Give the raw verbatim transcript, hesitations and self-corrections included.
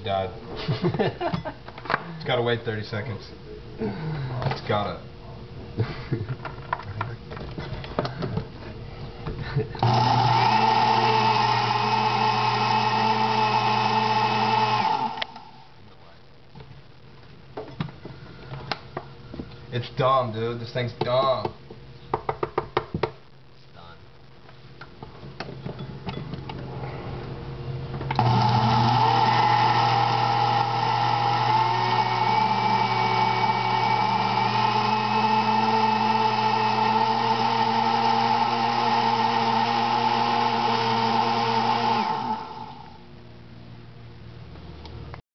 it died. It's gotta wait thirty seconds. It's gotta. It's dumb, dude. This thing's dumb.